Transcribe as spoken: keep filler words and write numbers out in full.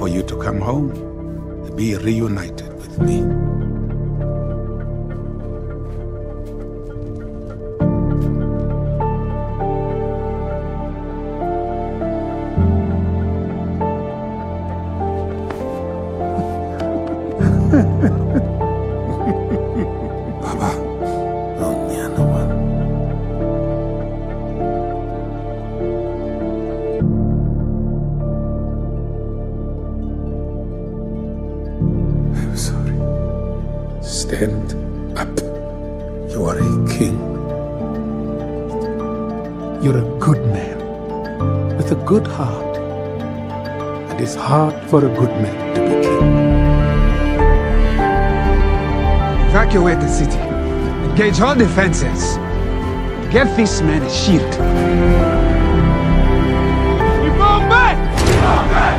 for you to come home and be reunited with me. Baba, don't me no one. I'm sorry. Stand up. You are a king. You're a good man with a good heart. And it's hard for a good man to be king. Evacuate the city. Engage all defenses. Give this man a shield. Bombe! Bombe!